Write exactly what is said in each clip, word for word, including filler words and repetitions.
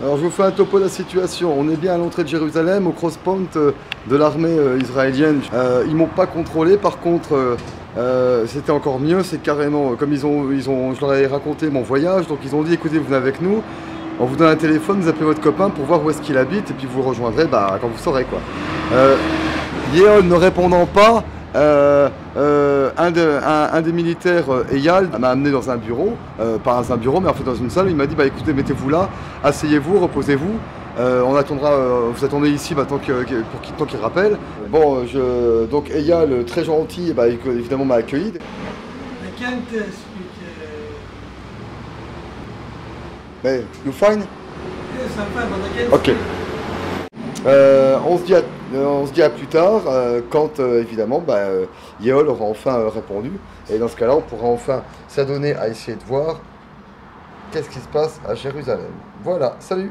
Alors je vous fais un topo de la situation. On est bien à l'entrée de Jérusalem, au cross-point euh, de l'armée euh, israélienne. Euh, ils m'ont pas contrôlé, par contre euh, euh, c'était encore mieux, c'est carrément, comme ils ont, ils ont, je leur ai raconté mon voyage, donc ils ont dit écoutez, vous venez avec nous, on vous donne un téléphone, vous appelez votre copain pour voir où est-ce qu'il habite et puis vous le rejoindrez bah, quand vous saurez quoi. Euh, Yeol ne répondant pas, Euh, euh, un, de, un, un des militaires, euh, Eyal, m'a amené dans un bureau, euh, pas dans un bureau, mais en fait dans une salle. Il m'a dit bah écoutez, mettez-vous là, asseyez-vous, reposez-vous. Euh, on attendra, euh, vous attendez ici bah, tant que, pour qu'il, tant qu'il rappelle. Bon, je, donc Eyal, très gentil, bah, évidemment m'a accueilli. I can't uh, speak. Uh... Mais you fine? Yes, I'm fine, but I can't Ok. speak. Euh, on, se dit à, euh, on se dit à plus tard, euh, quand euh, évidemment bah, euh, Yeol aura enfin euh, répondu. Et dans ce cas-là, on pourra enfin s'adonner à essayer de voir qu'est-ce qui se passe à Jérusalem. Voilà, salut!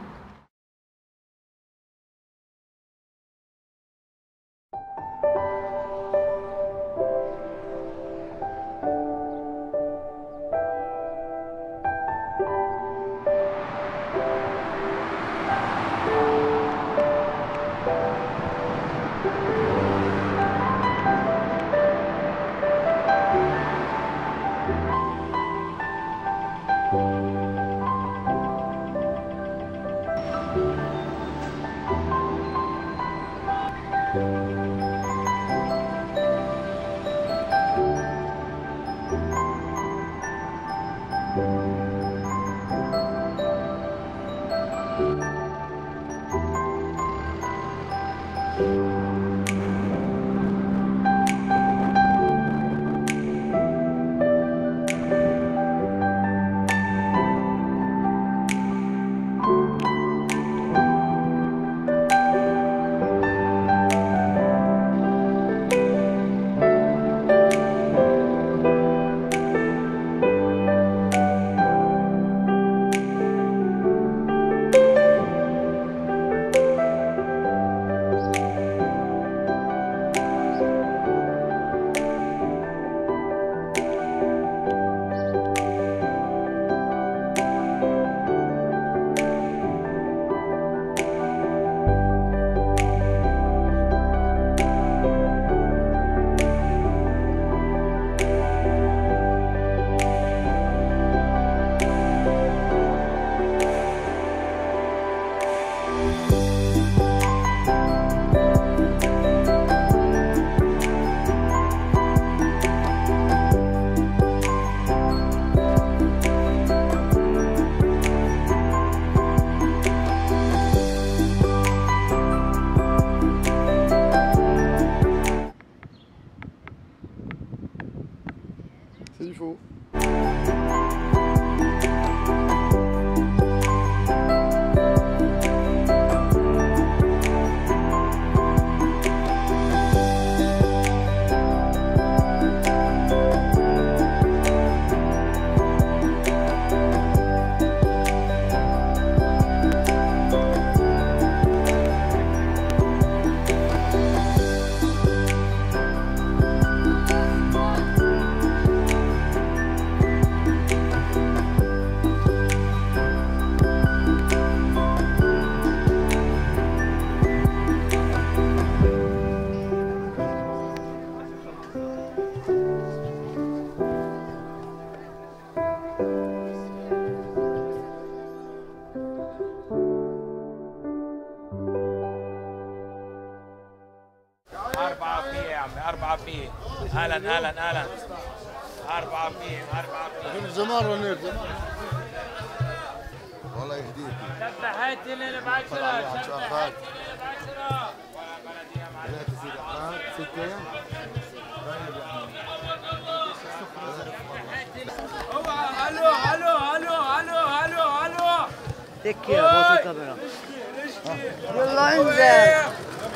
C'est du faux. أربعة فيه يا عمي أربعة فيه أهلا أهلا أهلا أربعة فيه أربعة فيه زمان ونير زمان والله يهديك تحياتي اللي بعشرة شافات ستة ألو ألو ألو ألو ألو ألو تكي يا باص الكاميرا يلا انزل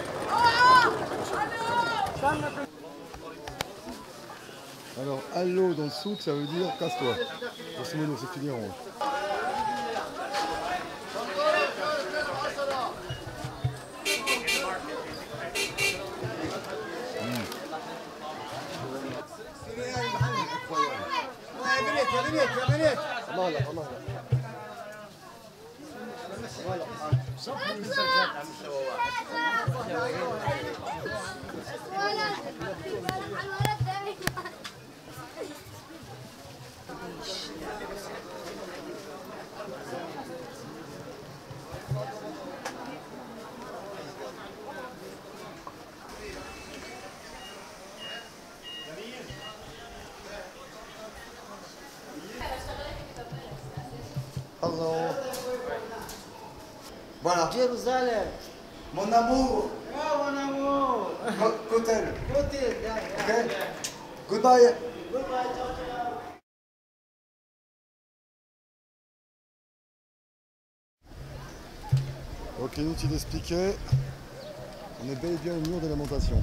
Alors, allô dans le souk, ça veut dire casse-toi. Grosso modo, c'est fini en rouge. يا بنت يا بنت يا بنت الله لا الله لا Hello. Voilà. Jérusalem. Mon amour. Oh, mon amour. Kotel. Côté, yeah, yeah. Ok. Goodbye. Goodbye, ciao, ciao. Donc inutile d'expliquer, on est bel et bien au mur de lamentation.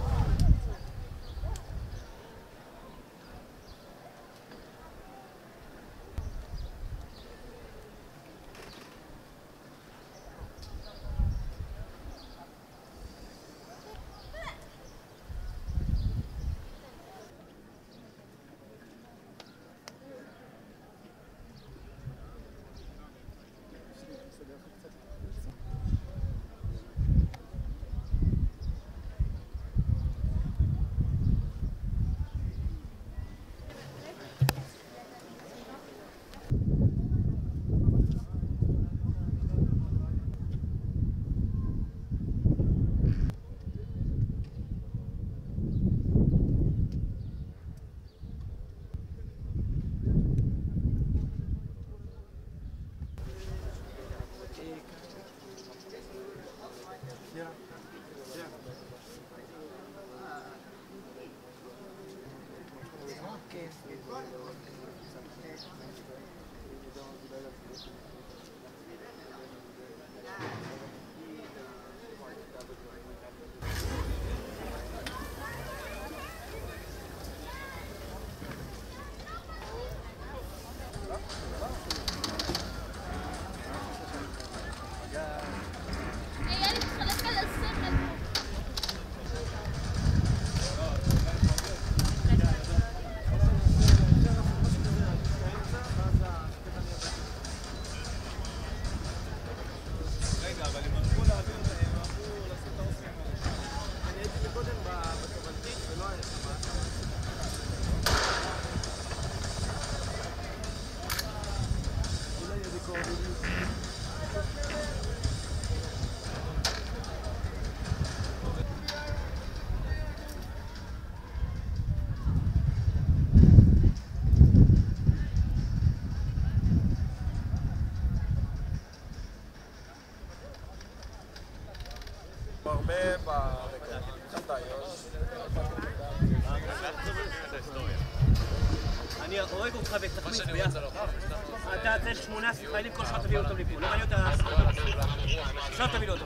אני הורג אותך ותחמיץ ביחד. אתה צריך שמונה חיילים כל שעה תביא אותו לפה. לא מעניין אותה עכשיו תביא לו אותו.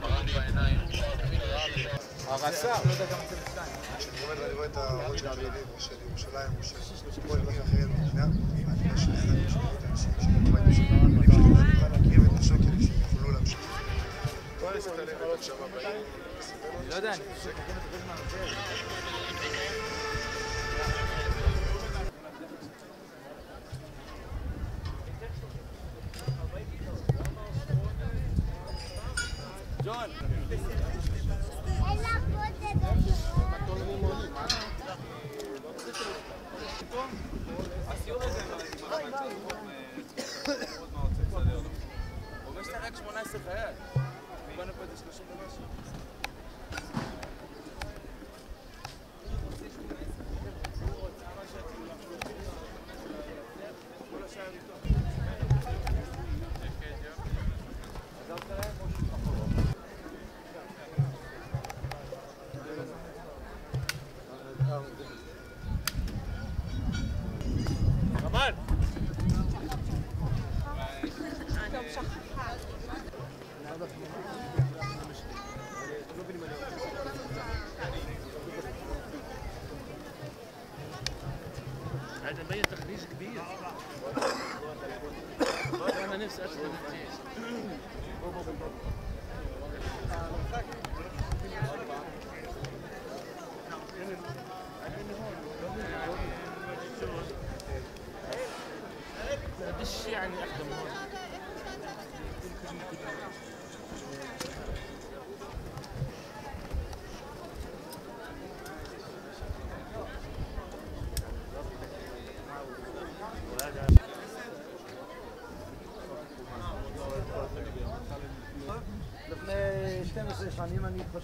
הרס"ר. כשאני עומד ואני רואה את הראש של אביבים או של ירושלים או של כל דברים אחרים במדינה, אני לא שומע את האנשים שבבית בשנה, אני יכולה להקריב את נפשו כדי שיוכלו להמשיך. בוא נסתכל עליהם עוד שם הבאים. אני לא יודע, אני חושב שכן את הרבה זמן הזה. ג'ון! הסיור הזה עם הבית שלנו מאוד מאוד צריך לסדר לו. הוא אומר שאתה רק שמונה עשרה חייל. באנו פה איזה שלושים ומשהו. هذا مبين تخريج كبير. انا نفسي ادخل الجيش. قديش يعني اخدم هون؟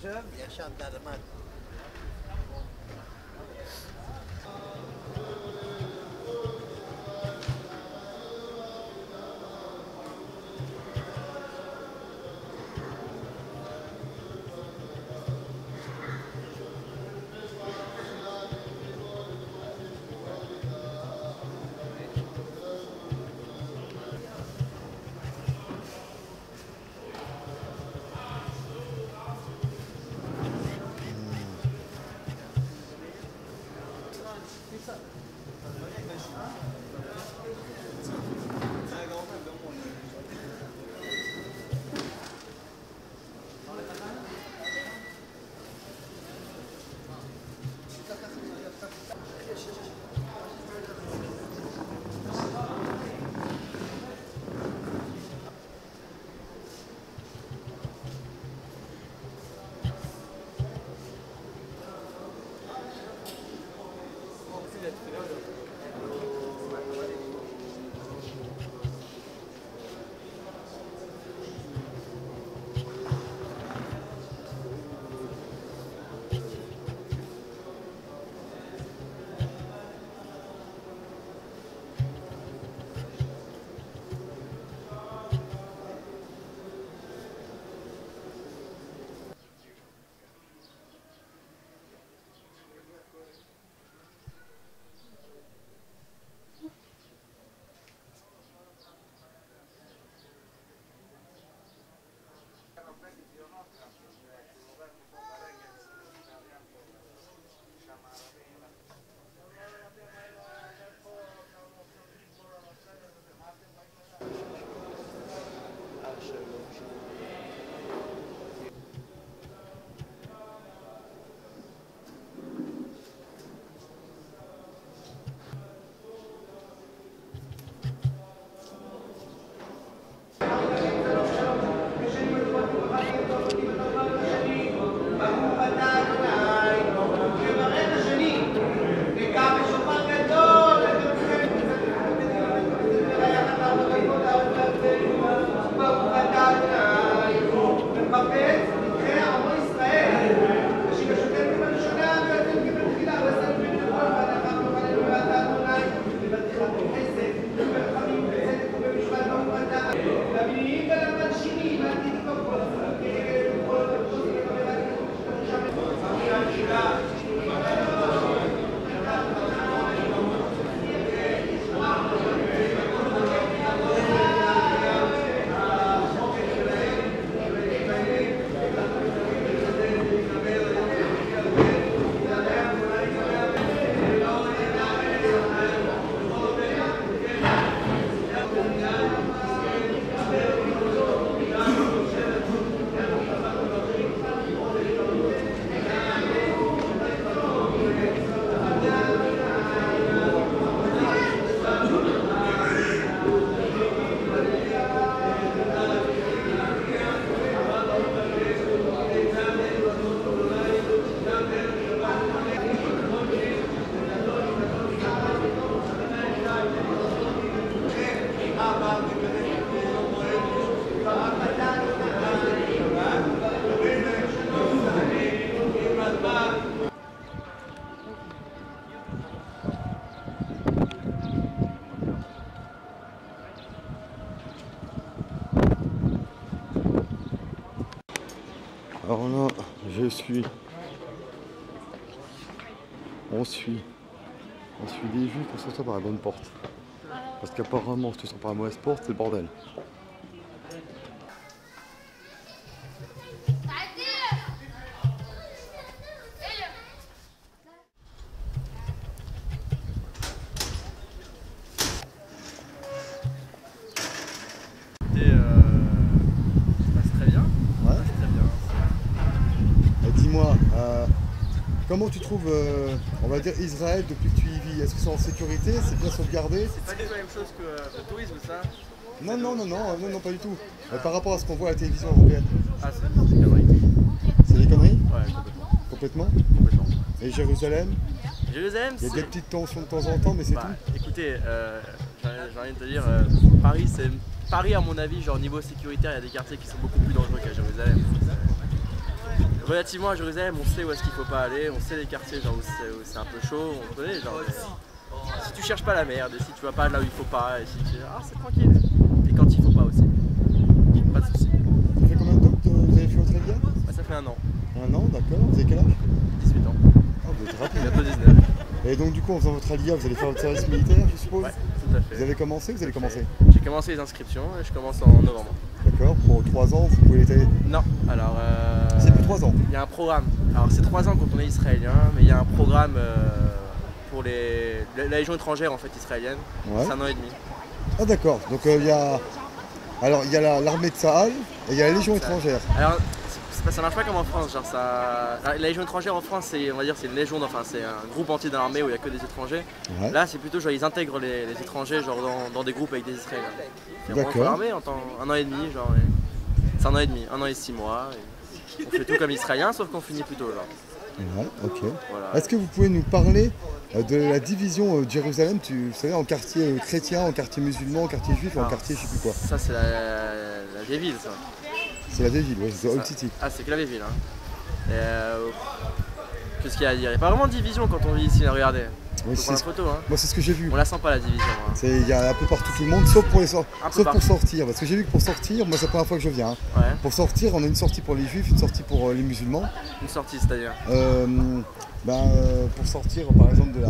עכשיו ישנת למטה. Alors là, je suis, on suit, on suit des juifs pour sortir par la bonne porte. Parce qu'apparemment, si tu sors par la mauvaise porte, c'est le bordel. Comment tu trouves, euh, on va dire, Israël depuis que tu y vis? Est-ce que c'est en sécurité? C'est bien sauvegardé? C'est pas du tout la même chose que euh, le tourisme, ça? Non, non, non, non, non, non, pas du tout. Euh, par rapport à ce qu'on voit à la télévision européenne. Ah, c'est des conneries. C'est des conneries? Ouais, complètement. Complètement? Complètement. Et Jérusalem? Jérusalem, il y a des petites tensions de temps en temps, mais c'est bah, tout. Écoutez, euh, j'ai rien de te dire, euh, Paris, c'est Paris à mon avis, genre niveau sécuritaire, il y a des quartiers qui sont beaucoup plus dangereux qu'à Jérusalem. relativement à Jérusalem, on sait où est-ce qu'il faut pas aller, on sait les quartiers genre où c'est, où c'est un peu chaud, on connaît genre. Mais si tu cherches pas la merde, et si tu vas pas là où il faut pas, et si tu ah c'est tranquille. Et quand il faut pas aussi. Pas de soucis. Ça fait combien de temps que vous avez fait votre Alia? Bah, ça fait un an. Un an, d'accord. Vous avez quel âge? dix-huit ans. Ah, vous êtes rapide. Bientôt dix-neuf. Et donc du coup en faisant votre Alia, vous allez faire votre service militaire, je suppose? Ouais, tout à fait. Vous avez commencé ou vous allez commencer? J'ai commencé les inscriptions et je commence en novembre. D'accord, pour trois ans, vous pouvez aller... Non, alors... Euh, C'est plus trois ans? Il y a un programme. Alors c'est trois ans quand on est israélien, mais il y a un programme euh, pour les, la, la Légion étrangère en fait israélienne. Ouais. C'est un an et demi. Ah d'accord, donc euh, il y a... Alors il y a la- l'armée de Tsahal et il y a la Légion étrangère. Alors c'est pas- ça marche pas comme en France, genre ça... La Légion étrangère en France, c'est, on va dire, c'est une légion, enfin c'est un groupe entier dans l'armée où il n'y a que des étrangers. Ouais. Là c'est plutôt genre ils intègrent les, les étrangers genre dans, dans des groupes avec des Israéliens. C'est vraiment D'accord. l'armée en temps, un an et demi, genre. Et... C'est un an et demi, un an et six mois. Et on fait tout comme israélien sauf qu'on finit plus tôt genre. Ouais, ok. Voilà. Est-ce que vous pouvez nous parler euh, de la division euh, de Jérusalem, tu vous savez, en quartier euh, chrétien, en quartier musulman, en quartier juif et en Ah, quartier je sais plus quoi? Ça c'est la, la vieille ville ça. C'est la vieille ville, ouais, c'est Ça. Old City. Ah c'est que la vieille ville. Hein. Et, euh, qu'est-ce qu'il y a à dire? Il n'y a pas vraiment de division quand on vit ici, regardez. Oui, Faut prendre c'est- la photo, hein. Moi c'est ce que j'ai vu. On la sent pas la division. Hein. C'est- Il y a un peu partout tout le monde, sauf pour, les sor- Un peu sauf partout. pour sortir. Parce que j'ai vu que pour sortir, moi c'est la première fois que je viens. hein. Ouais. Pour sortir, on a une sortie pour les juifs, une sortie pour euh, les musulmans. Une sortie c'est-à-dire. Euh, ben, euh, pour sortir par exemple de la.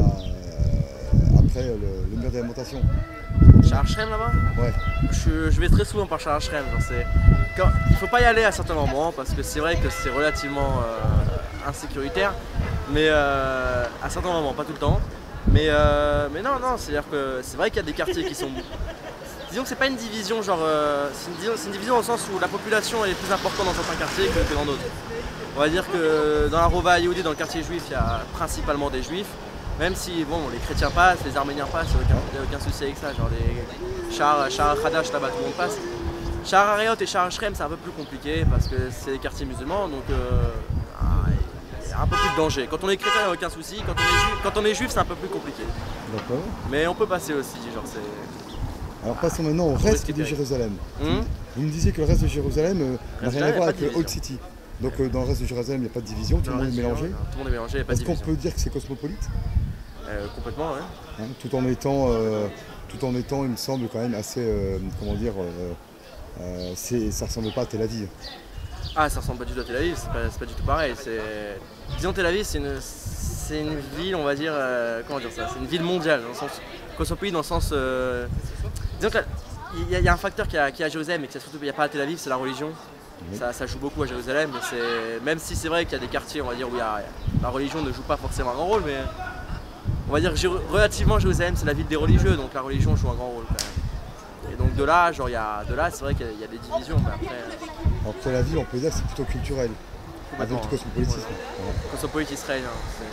euh, après euh, le, le mur des lamentations. Charles Shrem là-bas? Ouais. je, je vais très souvent par Charles Shrem. Genre, c'est... Quand... Il faut pas y aller à certains moments parce que c'est vrai que c'est relativement euh, insécuritaire. Mais euh, à certains moments, pas tout le temps. Mais, euh, mais non, non, c'est-à-dire que c'est vrai qu'il y a des quartiers qui sont. Disons que c'est pas une division genre. Euh, c'est, une, disons- c'est une division au sens où la population est plus importante dans certains quartiers que, que dans d'autres. On va dire que dans la Rova Yehoudi, dans le quartier juif, il y a principalement des juifs. Même si bon, les chrétiens passent, les arméniens passent, il n'y a aucun, aucun souci avec ça. Genre les Shahar Shahar Hadash là-bas, tout le monde passe. Shahar Harayot et Shahar Shrem, c'est un peu plus compliqué parce que c'est des quartiers musulmans, donc euh, ah, il y a un peu plus de danger. Quand on est chrétien, il n'y a aucun souci. Quand on est juif, quand on est juif, c'est un peu plus compliqué. D'accord. Mais on peut passer aussi, genre c'est. Alors passons maintenant au faut reste risquer de de- Jérusalem. Hum Vous me disiez que le reste de Jérusalem euh, n'a Reste rien à là, voir il y a pas avec de euh, Old division. City. Donc euh, dans le reste de Jérusalem, il n'y a pas de division, tout le monde est mélangé. Tout le monde est mélangé, il n'y a pas de Est-ce qu'on division. peut dire que c'est cosmopolite? Euh, complètement, ouais. Hein, tout en étant, euh, tout en étant, il me semble quand même assez, euh, comment dire, euh, euh, c'est, ça ressemble pas à Tel Aviv. Ah, ça ressemble pas du tout à Tel Aviv, c'est pas, c'est pas du tout pareil. C'est... Disons Tel Aviv, c'est une, c'est une ville, on va dire, euh, comment dire ça, c'est une ville mondiale, dans le sens cosmopolite, dans le sens. Euh... Disons qu'il y, a- il y a un facteur qui a, qui a à Jérusalem et que surtout il n'y a pas à Tel Aviv, c'est la religion. Oui. Ça, ça joue beaucoup à Jérusalem, mais c'est... même si c'est vrai qu'il y a des quartiers, on va dire, où il y a... la religion ne joue pas forcément un grand rôle, mais on va dire Jéru- relativement Jérusalem, c'est la ville des religieux, donc la religion joue un grand rôle quand même. Et donc de là, genre, il y a... de là, c'est vrai qu'il y a, il y a des divisions, mais après. Alors Tel Aviv, on peut dire que c'est plutôt culturel, avec complètement, du hein. cosmopolitisme. Ouais. Voilà. Cosmopolite israélien. c'est-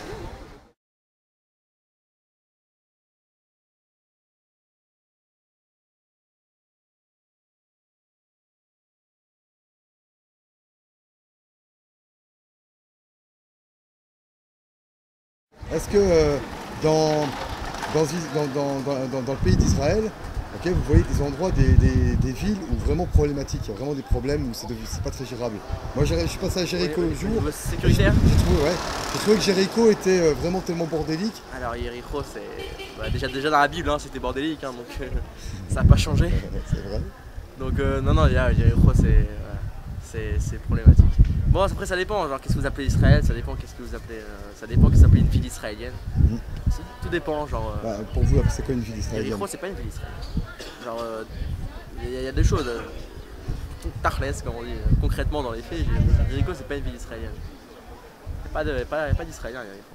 Est-ce que euh, dans, dans, Is- dans, dans- dans- dans- dans le pays d'Israël, ok, vous voyez des endroits, des, des- des villes où vraiment problématiques, il y a vraiment des problèmes où c'est, de- c'est pas très gérable. Moi j'ai- je suis passé à Jéricho Oui, le au jour, niveau sécuritaire. j'ai trouvé, ouais, j'ai trouvé que Jéricho était euh, vraiment tellement bordélique. Alors Jéricho, c'est bah, déjà, déjà dans la Bible, hein, c'était bordélique, hein, donc euh, ça n'a pas changé. Euh, c'est vrai. Donc euh, non, non, Jéricho, c'est, voilà, c'est, c'est problématique. Bon, après ça dépend, genre qu'est-ce que vous appelez Israël, ça dépend qu'est-ce que vous appelez, euh, ça dépend qu'est-ce que vous appelez une ville israélienne. Mhm. C'est- Tout dépend, genre. euh, Bah, pour vous, c'est quoi une ville israélienne? Jéricho, c'est pas une ville israélienne. Genre, euh, il y, a- il y a des choses. Euh, Tachles, comme on dit, euh, concrètement dans les faits, Jé- Jéricho, c'est pas une ville israélienne. Il n'y a pas, de, pas, y a pas d'Israéliens à Jéricho.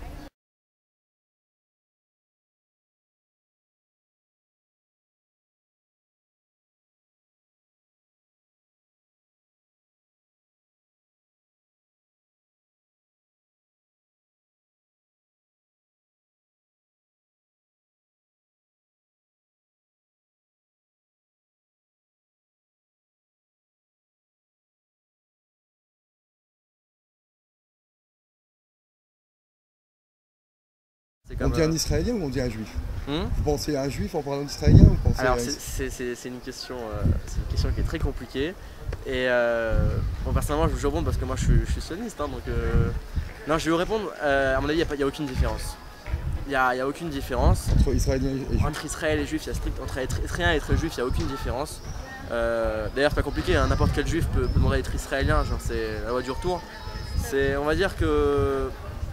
C'est On comme, dit un euh, Israélien ou on dit un juif? hmm Vous pensez à un juif en parlant d'Israélien ou vous pensez Alors à un... c'est- c'est c'est- c'est une question, euh, c'est une question qui est très compliquée Et euh, bon, personnellement, je vous réponds parce que moi je suis, je suis sioniste. Hein, donc, euh, non, je vais vous répondre. Euh, à mon avis, il n'y a, a aucune différence. Il n'y a, a aucune différence. Entre Israéliens et Juifs. Entre Israël et Juifs, il y a strict. Entre être Israélien et être Juif, il n'y a aucune différence. Euh, D'ailleurs, c'est pas compliqué. Hein, n'importe quel Juif peut, peut demander à être Israélien. Genre, c'est la loi du retour. C'est, on va dire que,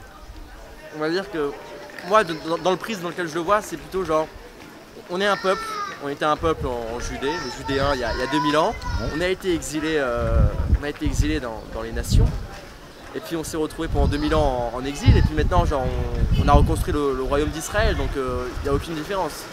on va dire que, moi, de, dans, dans le prisme dans lequel je le vois, c'est plutôt genre, on est un peuple. On était un peuple en, en Judée, les Judéens, il y a, il y a deux mille ans. Ouais. On a été exilés, euh, on a été exilés dans, dans les nations. Et puis on s'est retrouvés pendant deux mille ans en, en exil. Et puis maintenant, genre, on, on a reconstruit le, le royaume d'Israël. Donc euh, il n'y a aucune différence.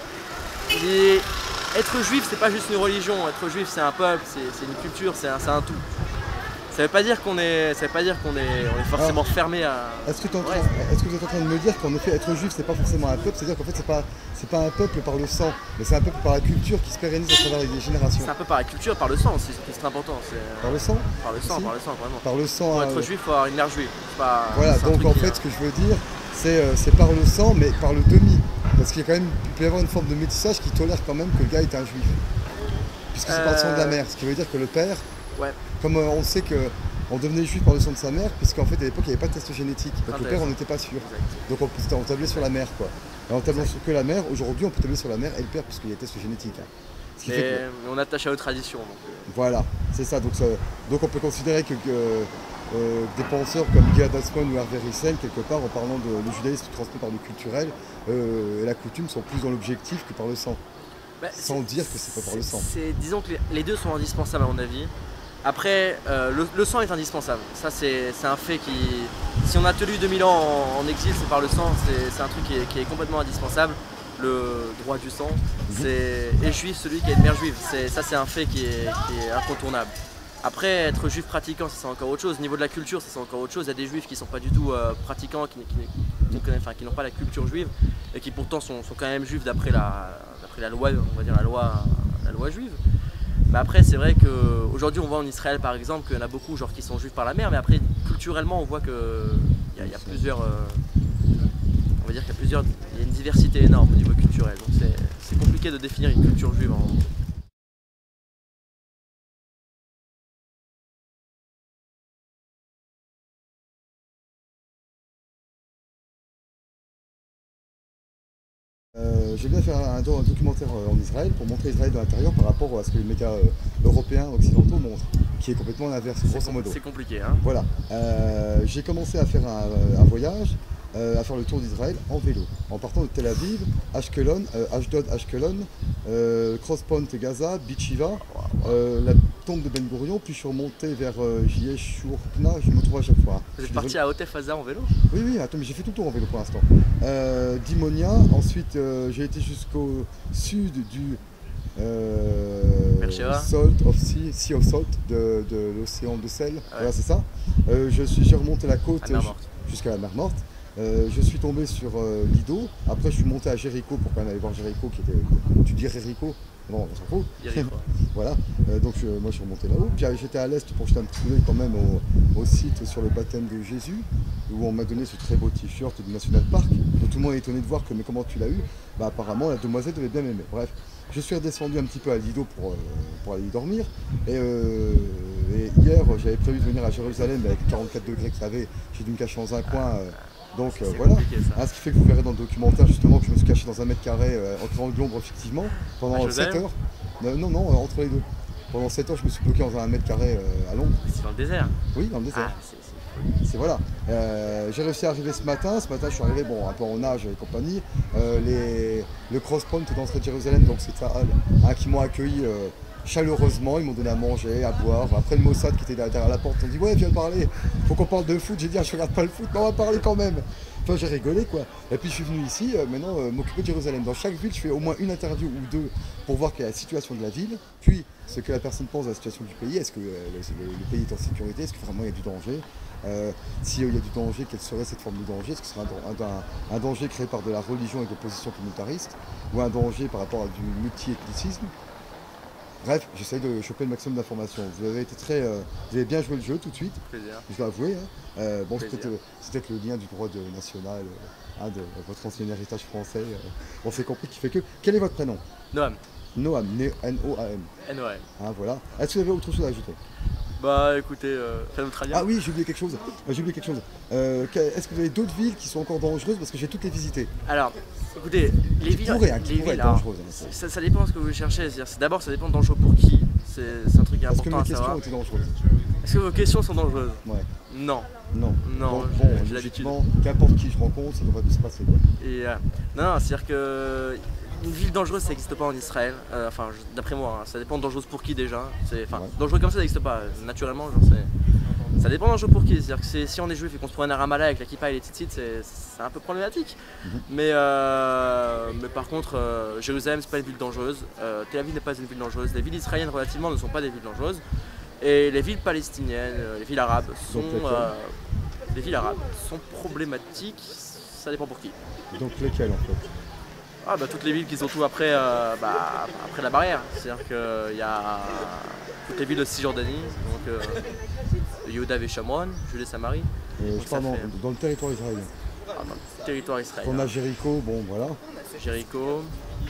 Et être juif, c'est pas juste une religion. Être juif, c'est un peuple, c'est une culture, c'est un, un tout. Ça veut pas dire qu'on est, ça veut pas dire qu'on est, on est forcément Alors, fermé à. Est-ce que, ouais. est-ce que vous êtes en train de me dire qu'en effet être juif c'est pas forcément un peuple, c'est-à-dire qu'en fait c'est pas, c'est pas un peuple par le sang, mais c'est un peuple par la culture qui se pérennise à travers les générations. C'est un peu par la culture, par le sang aussi, c'est important. Par le sang. Par le sang, aussi. par le sang vraiment. Par le sang. Pour être euh... juif, il faut avoir une mère juive. Pas, voilà, donc en fait, ce que je veux dire, c'est euh, c'est par le sang, mais par le demi, parce qu'il y a quand même, il peut y avoir une forme de métissage qui tolère quand même que le gars est un juif, puisque c'est euh... par le sang de la mère, ce qui veut dire que le père, ouais. comme euh, on sait que on devenait juif par le sang de sa mère, puisqu'en fait à l'époque il n'y avait pas de test génétique. Donc le père on n'était pas sûr. Donc on, on tablait sur la mère quoi. Et en tablant sur que la mère, aujourd'hui on peut tabler sur la mère et le père puisqu'il y a des tests génétiques. Hein. Ce qui mais, fait que, mais on attache à nos traditions. Donc. Voilà, c'est ça. Donc, ça. donc on peut considérer que, que euh, des penseurs comme Gilad Atzmon ou Hervé Rissel, quelque part en parlant de le judaïsme transmis par le culturel euh, et la coutume sont plus dans l'objectif que par le sang. Bah, sans dire que c'est pas par le sang. Disons que les deux sont indispensables à mon avis. Après, euh, le, le sang est indispensable. Ça, c'est un fait qui... Si on a tenu deux mille ans en, en exil, c'est par le sang. C'est un truc qui est, qui est complètement indispensable. Le droit du sang. Mmh. Et juif, celui qui a une mère juive. Ça, c'est un fait qui est, qui est incontournable. Après, être juif pratiquant, c'est encore autre chose. Au niveau de la culture, c'est encore autre chose. Il y a des juifs qui ne sont pas du tout euh, pratiquants, qui, qui, qui, enfin, qui n'ont pas la culture juive, et qui pourtant sont, sont quand même juifs d'après la, la loi, on va dire la loi, la loi juive. Mais après, c'est vrai qu'aujourd'hui, on voit en Israël, par exemple, qu'il y en a beaucoup genre, qui sont juifs par la mère, mais après, culturellement, on voit qu'il y, y a plusieurs... Euh, on va dire qu'il y a plusieurs... Il y a une diversité énorme au niveau culturel. Donc c'est compliqué de définir une culture juive en... Euh, J'ai bien fait un, un documentaire en Israël pour montrer Israël de l'intérieur par rapport à ce que les médias euh, européens, occidentaux montrent, qui est complètement l'inverse, grosso modo. C'est compliqué, hein. Voilà. Euh, J'ai commencé à faire un, un voyage, euh, à faire le tour d'Israël en vélo, en partant de Tel Aviv, Ashkelon, euh, Ashdod, Ashkelon, euh, Cross Point et Gaza, Beersheba, euh, la tombe de Ben Gurion, puis je suis remonté vers euh, Yeshurkna, je me trouve à chaque fois. Vous êtes parti à Otef Haza en vélo? Oui, oui, attends, mais j'ai fait tout le tour en vélo pour l'instant. Euh, Dimonia, ensuite euh, j'ai été jusqu'au sud du euh, Salt of Sea, Sea of Salt, de, de l'océan de sel, ouais. Voilà c'est ça. Euh, je suis j'ai remonté la côte jusqu'à la mer Morte. Euh, je suis tombé sur euh, Lido, après je suis monté à Jéricho pour quand même aller voir Jéricho qui était... Tu dis Jéricho? Non, on s'en fout. Voilà, euh, donc je, moi je suis remonté là-haut. Puis j'étais à l'est pour jeter un petit coup d'œil quand même au, au site sur le baptême de Jésus, où on m'a donné ce très beau t-shirt du National Park. Donc tout le monde est étonné de voir que mais comment tu l'as eu? Bah apparemment la demoiselle devait bien m'aimer. Bref, je suis redescendu un petit peu à Lido pour, euh, pour aller y dormir. Et, euh, et hier j'avais prévu de venir à Jérusalem avec quarante-quatre degrés qu'il y avait. J'ai dû me cacher dans un coin. Euh, Donc euh, voilà, hein, ce qui fait que vous verrez dans le documentaire justement que je me suis caché dans un mètre carré euh, en créant de l'ombre effectivement pendant sept heures. Euh, non, non, euh, entre les deux. Pendant sept heures je me suis bloqué dans un mètre carré euh, à l'ombre. C'est dans le désert? Oui, dans le désert. Ah, c'est voilà. Euh, J'ai réussi à arriver ce matin. Ce matin je suis arrivé bon, un peu en nage et compagnie. Euh, les, le Cross Point dans l'entrée de Jérusalem, donc c'est ça, hein, qui m'ont accueilli euh, chaleureusement, ils m'ont donné à manger, à boire. Après le Mossad qui était derrière la porte, on dit ouais viens parler, faut qu'on parle de foot. J'ai dit ah, je regarde pas le foot, mais on va parler quand même. Enfin j'ai rigolé quoi. Et puis je suis venu ici euh, maintenant euh, m'occuper de Jérusalem. Dans chaque ville je fais au moins une interview ou deux pour voir quelle est la situation de la ville, puis ce que la personne pense de la situation du pays. Est-ce que euh, le, le, le pays est en sécurité? Est-ce que vraiment il y a du danger? Euh, S'il euh, y a du danger, quelle serait cette forme de danger? Est-ce que ce serait un, un, un danger créé par de la religion et des positions communautaristes, ou un danger par rapport à du multi-ethnicisme? Bref, j'essaye de choper le maximum d'informations. Vous avez été très, euh, vous avez bien joué le jeu tout de suite. Plaisir. Je dois avouer. Hein. Euh, bon, c'est Plaisir. peut-être, euh, c'est peut-être le lien du droit de, national, euh, hein, de, de votre ancien héritage français. euh. On s'est compris qui fait que. Quel est votre prénom? Noam, Noam, N O A M. N O M. Hein, voilà. Est-ce que vous avez autre chose à ajouter? Bah écoutez, euh, fais notre alliance. Ah oui, j'ai oublié quelque chose. Euh, j'ai oublié quelque chose. Euh, que- Est-ce que vous avez d'autres villes qui sont encore dangereuses? Parce que j'ai toutes les visitées. Alors, écoutez, les Qui villes, pourraient, hein, qui les pourraient villes, être alors, dangereuses, hein. ça, ça dépend de ce que vous cherchez. C'est-à-dire, c'est- D'abord, ça dépend de dangereux pour qui. C'est c'est un truc qui est Est-ce que important mes à questions savoir. étaient dangereuses? Est-ce que vos questions sont dangereuses? Ouais. Non. Non. Non, Donc, j'ai- bon, j'ai l'habitude. logiquement, qu'importe qui je rencontre, ça devrait bien se passer. Quoi. Et, euh, non, non, c'est-à-dire que une ville dangereuse, ça n'existe pas en Israël. Euh, enfin, je- d'après moi, hein, ça dépend de dangereuse pour qui déjà. C'est, enfin, Ouais. dangereux comme ça, ça n'existe pas. Naturellement, genre, c'est, ça dépend dangereux pour qui. C'est-à-dire que c'est- si on est juif et qu'on se promène à Ramallah avec la kippa et les tzitzit, c'est, c'est un peu problématique. Mhm. Mais, euh, mais par contre, euh, Jérusalem, c'est pas une ville dangereuse. Euh, Tel Aviv n'est pas une ville dangereuse. Les villes israéliennes relativement ne sont pas des villes dangereuses. Et les villes palestiniennes, euh, les villes arabes sont, Donc, lesquelles euh, les villes arabes sont problématiques. Ça dépend pour qui. Donc lesquelles en fait? Ah bah toutes les villes qui sont tout après, euh, bah, après la barrière. C'est-à-dire qu'il y a toutes les villes de Cisjordanie, donc euh, Yehuda et Shamron, Judée Samarie, Euh, Donc je ça parle dans, fait- dans le territoire israélien. ah, dans le territoire On israélien, a Jéricho, bon voilà. Jéricho.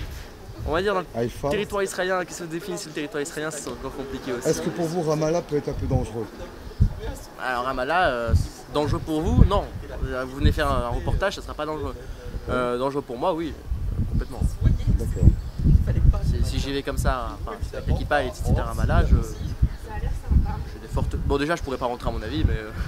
On va dire dans le Haïfa. territoire israélien, qu'est-ce que se définit sur le territoire israélien, c'est encore compliqué aussi. Est-ce que pour vous Ramallah peut être un peu dangereux? Alors Ramallah, euh, c'est dangereux pour vous? Non. Vous venez faire un reportage, ça sera pas dangereux. Euh, dangereux pour moi, oui, complètement. D'accord. Si, si j'y vais comme ça, enfin, avec la kippa et les tzitzit à Ramallah, je, j'ai des fortes... Bon déjà je pourrais pas rentrer à mon avis, mais euh,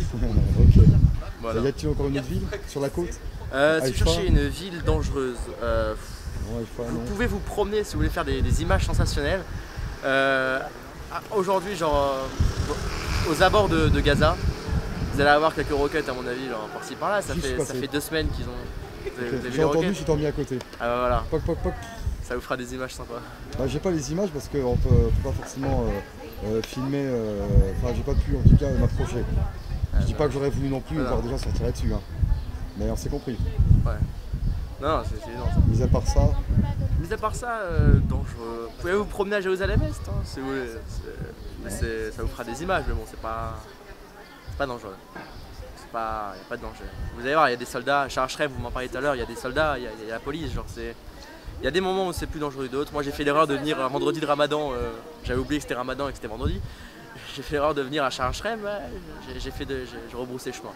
Ok. voilà. Y a-t-il encore une autre ville sur la côte? Euh, si vous Haïfa. cherchez une ville dangereuse, euh, Non, Haïfa, vous non. pouvez vous promener si vous voulez faire des, des images sensationnelles. Euh, ah, Aujourd'hui, genre euh, aux abords de, de Gaza, vous allez avoir quelques roquettes à mon avis, genre par-ci par-là. Ça J'y suis fait, ça passé. fait deux semaines qu'ils ont. Vous avez- Ok. vous avez vu J'ai les entendu, roquettes? je suis dormi à côté. Ah bah voilà, Poc, poc, poc. ça vous fera des images sympas. Bah, j'ai pas les images parce qu'on peut, peut pas forcément euh, euh, filmer. euh, Enfin, j'ai pas pu en tout cas m'approcher. Je dis pas que j'aurais voulu non plus Voilà. voir des gens sortir là-dessus. Hein. Mais on s'est compris. Ouais. Non, c'est c'est évident. ça. Mis à part ça, Mis à part ça, euh, dangereux. Vous pouvez vous promener à Jérusalem-Est, hein, si vous voulez. C'est- mais c'est- ça vous fera des images, mais bon, c'est pas, c'est pas dangereux. C'est pas, y a pas de danger. Vous allez voir, il y a des soldats. Charles Shrem, vous m'en parliez tout à l'heure, il y a des soldats, il y, a- y a la police, genre c'est. Il y a des moments où c'est plus dangereux que d'autres. Moi, j'ai fait l'erreur de venir un vendredi de Ramadan. euh, J'avais oublié que c'était Ramadan et que c'était vendredi. J'ai fait l'erreur de venir à Charles Shrem. Ouais, j'ai- j'ai fait, de, j'ai j'ai rebroussé chemin.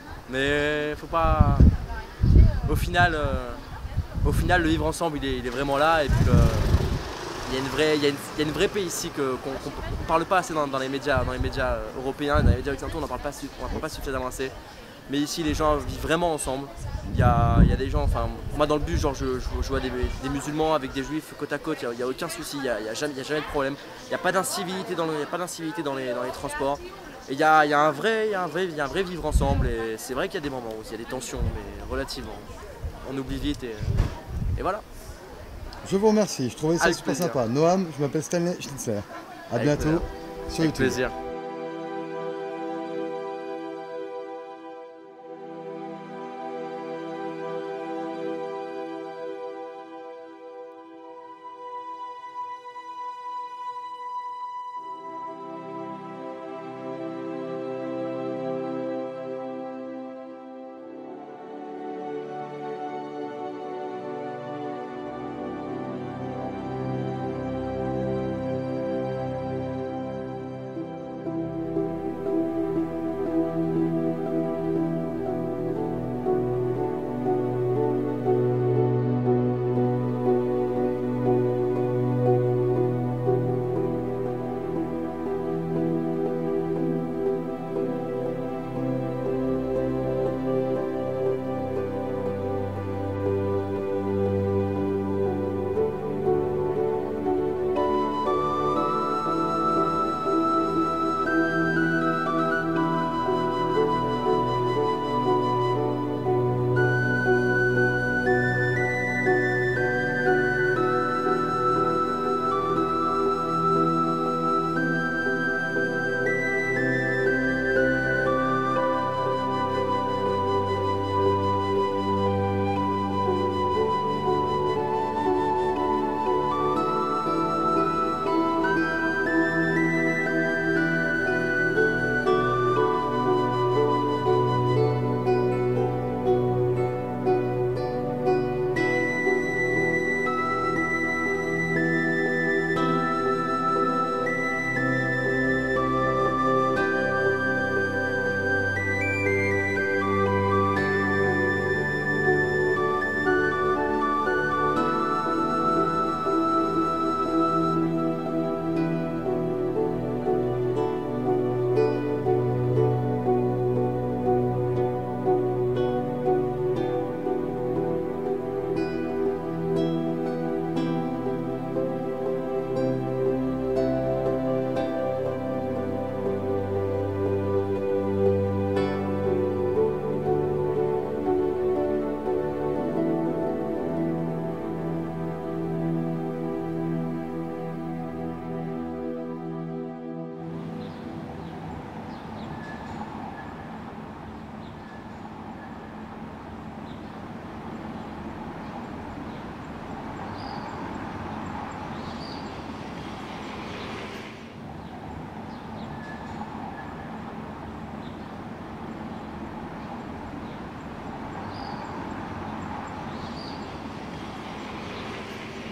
Mais faut pas. Au final. euh, Au final, le vivre ensemble, il est, il est vraiment là. Et puis, euh, il y a une vraie, il y a une, il y a une vraie paix ici que- qu'on ne parle pas assez dans, dans les médias, dans les médias euh, européens, dans les médias occidentaux, on n'en parle pas, su- on n'en parle pas suffisamment assez. Mais ici, les gens vivent vraiment ensemble. Il y a, il y a des gens, enfin, moi dans le bus, genre, je, je, je vois des, des musulmans avec des juifs côte à côte. Il n'y a, il y a aucun souci, il n'y a, il y a jamais, il y a jamais de problème. Il n'y a pas d'incivilité dans, le- il y a pas d'incivilité dans, les, dans les transports. Et il y a, il y a un vrai, il y a un vrai, il y a un vrai vivre ensemble. Et c'est vrai qu'il y a des moments où il y a des tensions, mais relativement. On oublie vite et, et voilà. je vous remercie. Je trouvais ça Avec super plaisir. sympa. Noam, je m'appelle Stanley Schnitzer. À Avec bientôt plaisir. sur Avec YouTube. plaisir.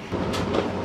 hein.